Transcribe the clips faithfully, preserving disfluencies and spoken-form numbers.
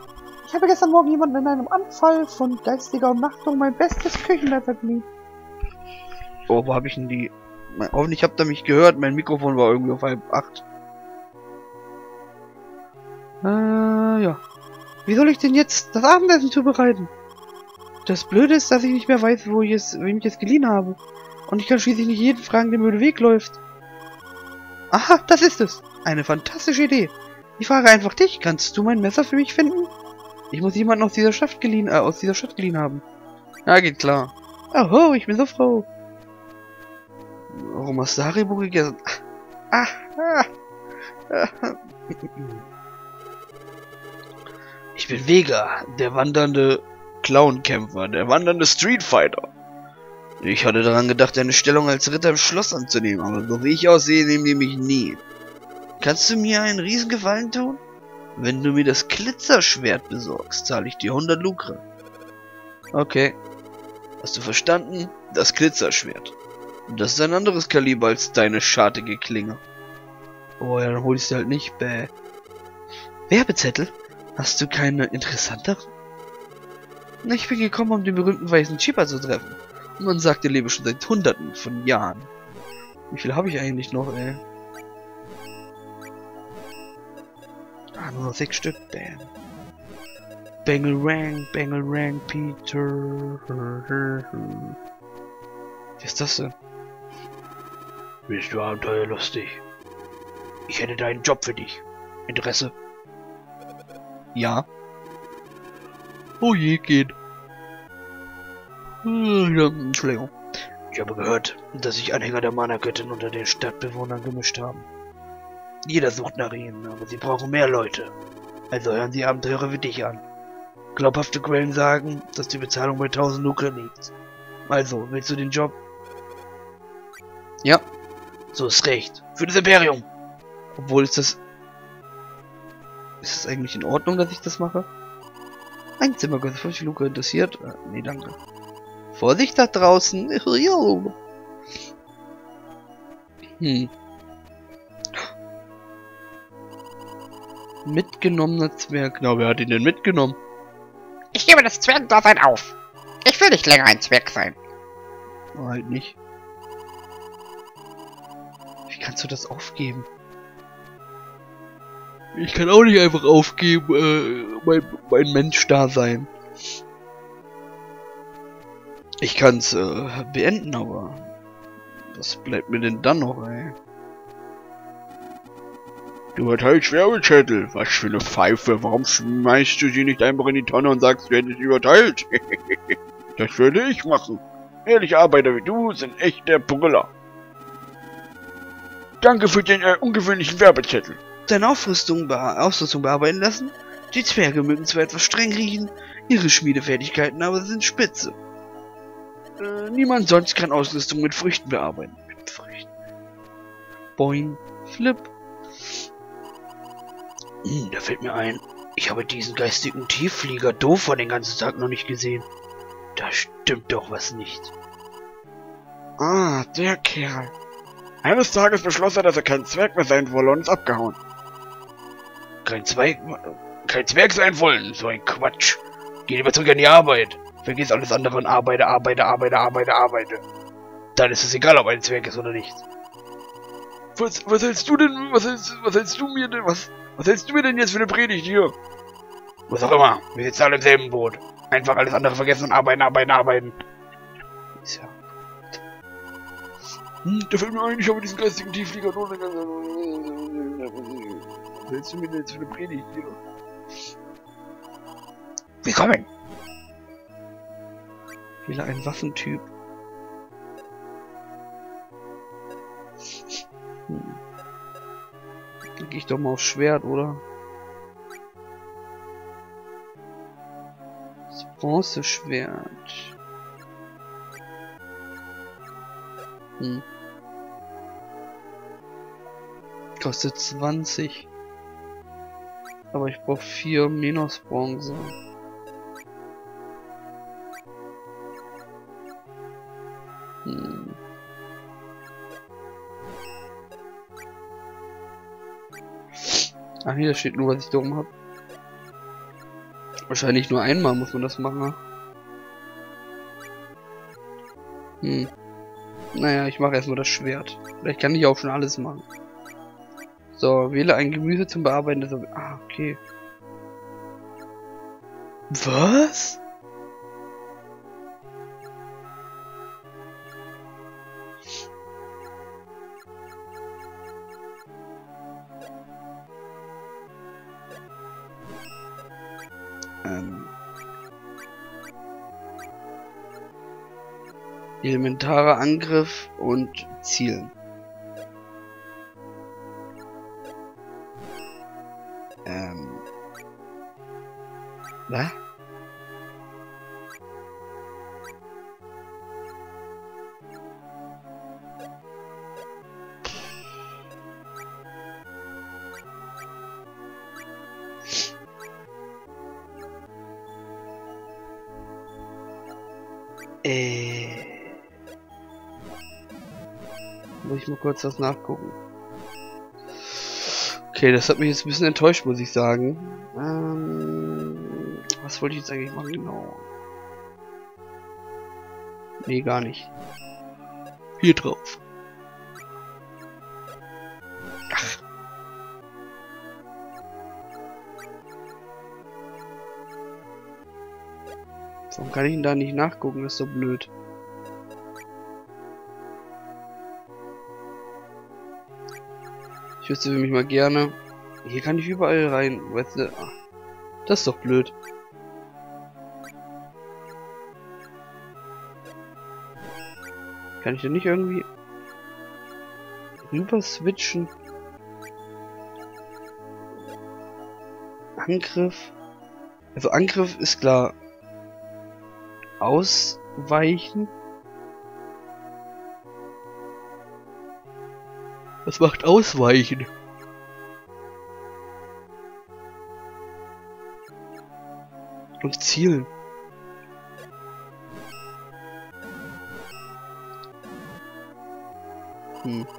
Ich habe gestern Morgen jemanden in einem Anfall von geistiger Umnachtung mein bestes Küchenmesser geliehen. Oh, wo habe ich denn die... Hoffentlich habt ihr mich gehört, mein Mikrofon war irgendwie auf halb acht. Äh, ja. Wie soll ich denn jetzt das Abendessen zubereiten? Das Blöde ist, dass ich nicht mehr weiß, wo ich es, wem ich es geliehen habe. Und ich kann schließlich nicht jeden fragen, der mir den Weg läuft. Aha, das ist es. Eine fantastische Idee. Ich frage einfach dich, kannst du mein Messer für mich finden? Ich muss jemanden aus dieser Stadt geliehen, äh, aus dieser Stadt geliehen haben. Ja, geht klar. Oh, ich bin so froh. Warum hast du Haribo gegessen? Ah, ah, ah. Ich bin Vega, der wandernde Clownkämpfer, der wandernde Streetfighter. Ich hatte daran gedacht, eine Stellung als Ritter im Schloss anzunehmen, aber so wie ich aussehe, nehmen die mich nie. Kannst du mir einen Riesengefallen tun? Wenn du mir das Glitzerschwert besorgst, zahle ich dir hundert Lukre. Okay. Hast du verstanden? Das Glitzerschwert. Das ist ein anderes Kaliber als deine schartige Klinge. Oh ja, dann hol ich sie halt nicht. Bäh. Werbezettel? Hast du keine interessanteren? Ich bin gekommen, um den berühmten weißen Chipper zu treffen. Und man sagt, er lebe schon seit hunderten von Jahren. Wie viel habe ich eigentlich noch, ey? Ah, nur noch sechs Stück. Damn. Bangerang, Bangerang, Peter. Was ist das denn? Bist du abenteuerlustig? Ich hätte deinen Job für dich. Interesse? Ja. Oh je, geht. Entschuldigung. Ich habe gehört, dass sich Anhänger der Mana-Göttin unter den Stadtbewohnern gemischt haben. Jeder sucht nach ihnen, aber sie brauchen mehr Leute. Also hören sie Abenteurer wie dich an. Glaubhafte Quellen sagen, dass die Bezahlung bei tausend Lukre liegt. Also, willst du den Job? Ja. So ist recht. Für das Imperium. Obwohl, ist das... Ist es eigentlich in Ordnung, dass ich das mache? Ein Zimmer, fünfzig Lukre interessiert? Äh, nee, danke. Vorsicht da draußen. Hm. Mitgenommener Zwerg. Na, wer hat ihn denn mitgenommen? Ich gebe das Zwergdasein auf. Ich will nicht länger ein Zwerg sein. Oh, halt nicht. Wie kannst du das aufgeben? Ich kann auch nicht einfach aufgeben, äh, mein, mein Mensch-Dasein. Ich kann's äh, beenden, aber was bleibt mir denn dann noch, ey? Du erteilst Werbezettel. Was für eine Pfeife. Warum schmeißt du sie nicht einfach in die Tonne und sagst, du hättest sie überteilt? Das würde ich machen. Ehrliche Arbeiter wie du sind echt der Brüller. Danke für den äh, ungewöhnlichen Werbezettel. Deine Aufrüstung, be Ausrüstung bearbeiten lassen? Die Zwerge mögen zwar etwas streng riechen, ihre Schmiedefertigkeiten aber sind spitze. Äh, niemand sonst kann Ausrüstung mit Früchten bearbeiten. Mit Früchten. Boing. Flip. Hm, da fällt mir ein, ich habe diesen geistigen Tiefflieger Dofer den ganzen Tag noch nicht gesehen. Da stimmt doch was nicht. Ah, der Kerl. Eines Tages beschloss er, dass er kein Zwerg mehr sein wolle und ist abgehauen. Kein Zwerg, kein Zwerg sein wollen, so ein Quatsch. Geh lieber zurück an die Arbeit. Vergiss alles andere und arbeite, arbeite, arbeite, arbeite, arbeite. Dann ist es egal, ob ein Zwerg ist oder nicht. Was, was hältst du denn, was hältst, was hältst du mir denn, was, was hältst du mir denn jetzt für eine Predigt hier? Was auch immer, wir sitzen alle im selben Boot. Einfach alles andere vergessen und arbeiten, arbeiten, arbeiten. Ist ja... Hm, da fällt mir ein, ich habe diesen geistigen Tiefflieger nur... Was hältst du mir denn jetzt für eine Predigt hier? Willkommen. Wähle einen Waffentyp. Hm. Dann gehe ich doch mal aufs Schwert, oder? Das Bronzeschwert. Hm. Kostet zwanzig. Aber ich brauche vier Minus Bronze. Hm. Ach, hier steht nur, was ich da oben habe. Wahrscheinlich nur einmal muss man das machen. Hm. Naja, ich mache erstmal das Schwert. Vielleicht kann ich auch schon alles machen. So, wähle ein Gemüse zum Bearbeiten des... Ah, okay. Was? Ähm. Elementarer Angriff und Zielen. Ähm. Was? Äh. Muss ich mal kurz was nachgucken. Okay, das hat mich jetzt ein bisschen enttäuscht, muss ich sagen. Ähm, was wollte ich jetzt eigentlich machen genau? Nee, gar nicht. Hier drauf. Ach. Warum kann ich denn da nicht nachgucken? Das ist so blöd. Ich wüsste für mich mal gerne. Hier kann ich überall rein. Weißt du? Ach, das ist doch blöd. Kann ich da nicht irgendwie rüber switchen? Angriff. Also Angriff ist klar. Ausweichen. Was macht Ausweichen? Und Zielen. Hm.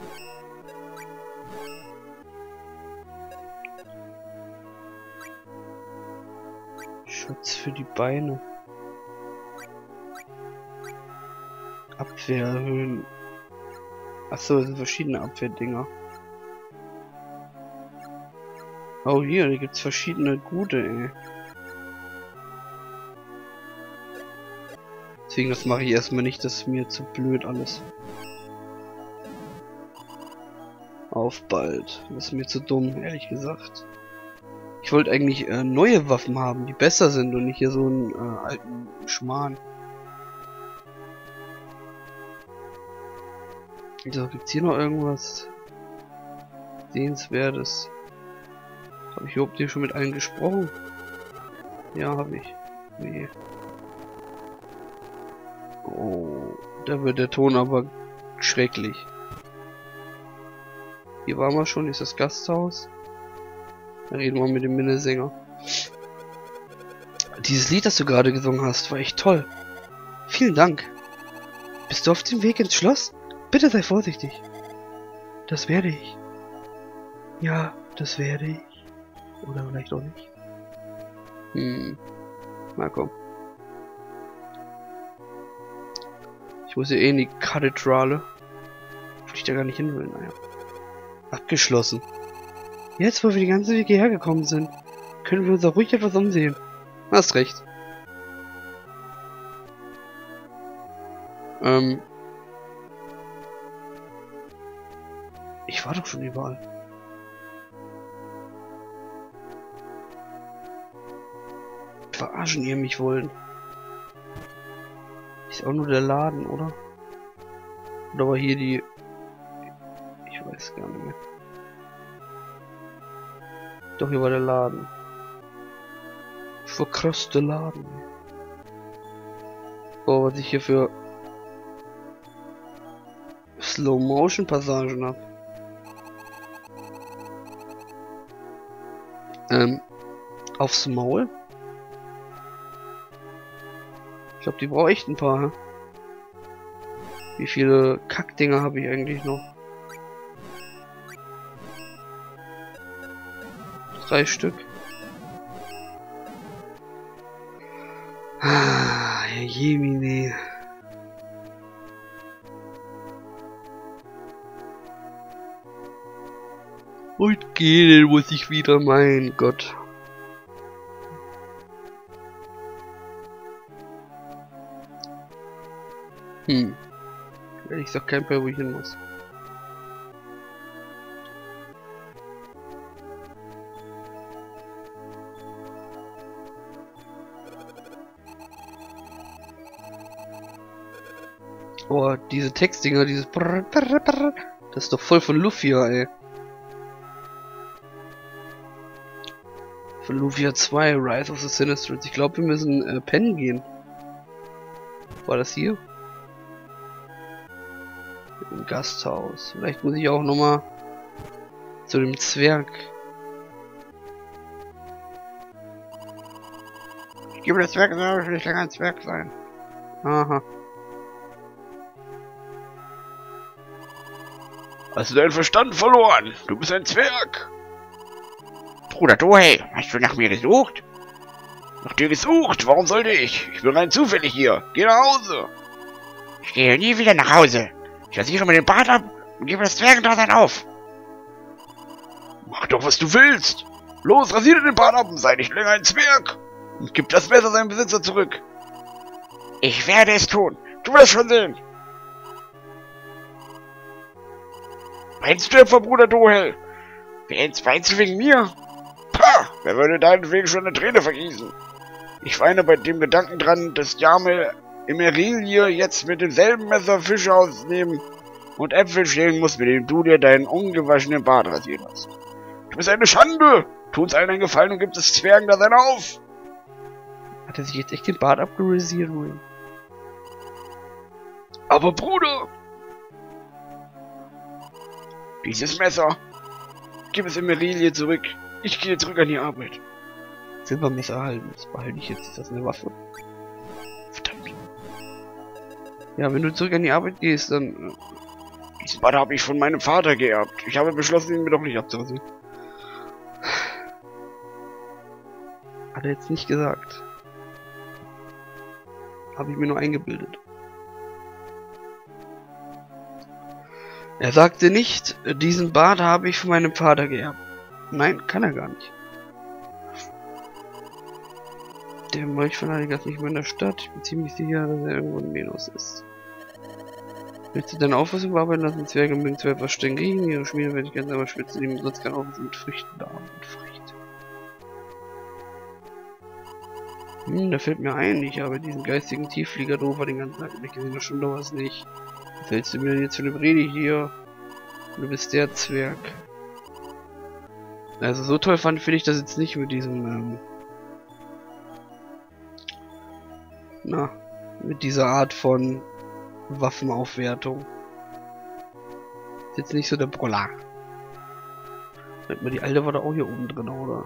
Schutz für die Beine. Abwehr erhöhen. Achso, das sind verschiedene Abwehrdinger. Oh, hier, da gibt's verschiedene gute, ey. Deswegen, das mache ich erstmal nicht, das ist mir zu blöd alles. Auf bald. Das ist mir zu dumm, ehrlich gesagt. Ich wollte eigentlich äh, neue Waffen haben, die besser sind und nicht hier so einen äh, alten Schmarrn. So, gibt's hier noch irgendwas Sehenswertes? Habe ich überhaupt hier schon mit allen gesprochen? Ja, habe ich. Nee. Oh, da wird der Ton aber schrecklich. Hier waren wir schon, ist das Gasthaus. Dann reden wir mit dem Minnesänger. Dieses Lied, das du gerade gesungen hast, war echt toll. Vielen Dank. Bist du auf dem Weg ins Schloss? Bitte sei vorsichtig. Das werde ich. Ja, das werde ich. Oder vielleicht auch nicht. Hm. Na komm. Ich muss ja eh in die Kathedrale. Obwohl ich da gar nicht hin will, naja. Abgeschlossen. Jetzt, wo wir die ganze Weg hierher gekommen sind, können wir uns auch ruhig etwas umsehen. Hast recht. Ähm. Ich war doch schon überall. Verarschen ihr mich wollen. Ist auch nur der Laden, oder? Oder war hier die... Ich weiß gar nicht mehr. Doch, hier war der Laden. Verkrusste Laden. Oh, was ich hier für Slow-Motion-Passagen habe. Ähm, aufs Maul? Ich glaube, die braucht echt ein paar. Hä? Wie viele Kackdinger habe ich eigentlich noch? Drei Stück. Ah, Herr Jemine. Und gehen muss ich wieder, mein Gott. Hm. Ich sag kein Fall, wo ich hin muss. Oh, diese Textdinger, dieses Brrr, Brrr, Brrr, das ist doch voll von Lufia, ey. Von Lufia zwei, Rise of the Sinistrals. Ich glaube, wir müssen äh, pennen gehen. War das hier? Im Gasthaus. Vielleicht muss ich auch nochmal zu dem Zwerg. Ich gebe das Zwerg, soll ich nicht länger ein Zwerg sein. Aha. Hast du deinen Verstand verloren? Du bist ein Zwerg. Bruder Dohey, hast du nach mir gesucht? Nach dir gesucht? Warum sollte ich? Ich bin rein zufällig hier. Geh nach Hause. Ich gehe nie wieder nach Hause. Ich rasiere mir den Bart ab und gebe das Zwergendasein auf. Mach doch, was du willst. Los, rasiere den Bart ab und sei nicht länger ein Zwerg. Und gib das Messer seinem Besitzer zurück. Ich werde es tun. Du wirst schon sehen. Weinst du etwa, Bruder Dohel? Weinst, weinst du wegen mir? Pah, wer würde deinetwegen schon eine Träne vergießen? Ich weine bei dem Gedanken dran, dass Jamel Emerilie jetzt mit demselben Messer Fische ausnehmen und Äpfel schälen muss, mit dem du dir deinen ungewaschenen Bart rasiert hast. Du bist eine Schande! Tu uns allen einen Gefallen und gib das Zwergen da sein auf! Hat er sich jetzt echt den Bart abgerasiert, wohl? Aber Bruder! Dieses Messer! Gib es Emerilie zurück! Ich gehe zurück an die Arbeit. Silbermesser erhalten. Das behalte ich jetzt. Ist das eine Waffe? Verdammt. Ja, wenn du zurück an die Arbeit gehst, dann... Äh, Diesen Bart habe ich von meinem Vater geerbt. Ich habe beschlossen, ihn mir doch nicht abzurasieren. Hat er jetzt nicht gesagt. Habe ich mir nur eingebildet. Er sagte nicht, diesen Bart habe ich von meinem Vater geerbt. Nein, kann er gar nicht. Der Molchfanatiker ist nicht mehr in der Stadt. Ich bin ziemlich sicher, dass er irgendwo in Menos ist. Willst du deine Auffassung bearbeiten lassen? Zwerge mögen zwar etwas streng riechen, ihre Schmiede werde ich ganz aber schwitzen, nehmen sonst kein Auffassung mit Früchten da und Früchte. Hm, da fällt mir ein, ich habe diesen geistigen Tiefflieger Dover den ganzen Tag nicht gesehen, das stimmt doch was nicht. Was hältst du mir denn jetzt für eine Rede hier? Du bist der Zwerg. Also so toll fand finde ich das jetzt nicht mit diesem, ähm, na, mit dieser Art von Waffenaufwertung. Ist jetzt nicht so der Broller. Die alte war da auch hier oben drin, oder?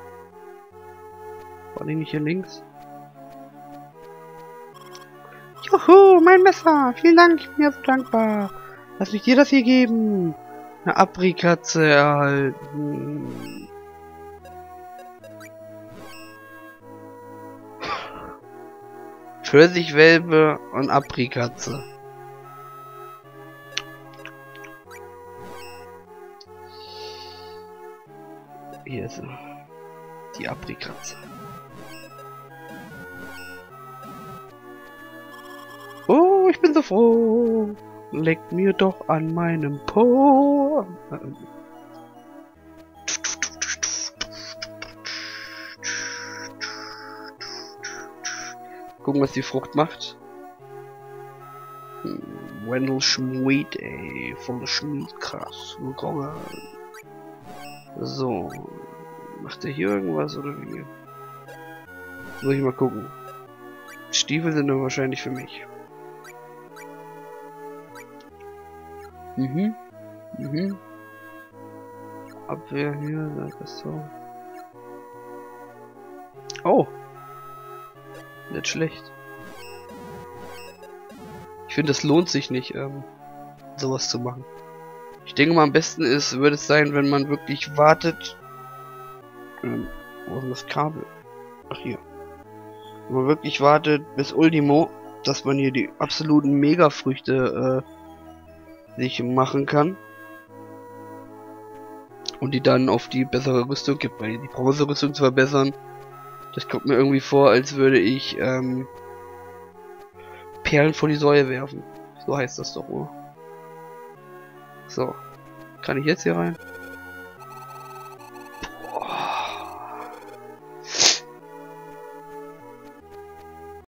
War die nicht hier links? Juhu, mein Messer! Vielen Dank, ich bin ja so dankbar. Lass mich dir das hier geben. Eine Aprikatze erhalten. Pfirsichwelpe und Aprikatze. Hier ist sie. Die Aprikatze. Oh, ich bin so froh. Leckt mir doch an meinem Po. Gucken, was die Frucht macht. Hm, Wendell Schmied, ey. Voll Schmied, krass. So. Macht er hier irgendwas oder wie? Muss ich mal gucken. Stiefel sind dann wahrscheinlich für mich. Mhm. Mhm. Abwehr hier, sag das so. Oh. Nicht schlecht. Ich finde, es lohnt sich nicht, ähm, sowas zu machen. Ich denke mal, am besten ist, würde es sein, wenn man wirklich wartet. Ähm, wo ist das Kabel? Ach, hier. Wenn man wirklich wartet bis Ultimo, dass man hier die absoluten Mega-Früchte äh, sich machen kann. Und die dann auf die bessere Rüstung gibt, weil die Bronze-Rüstung zu verbessern, das kommt mir irgendwie vor, als würde ich ähm, Perlen vor die Säue werfen. So heißt das doch, oder? So. Kann ich jetzt hier rein?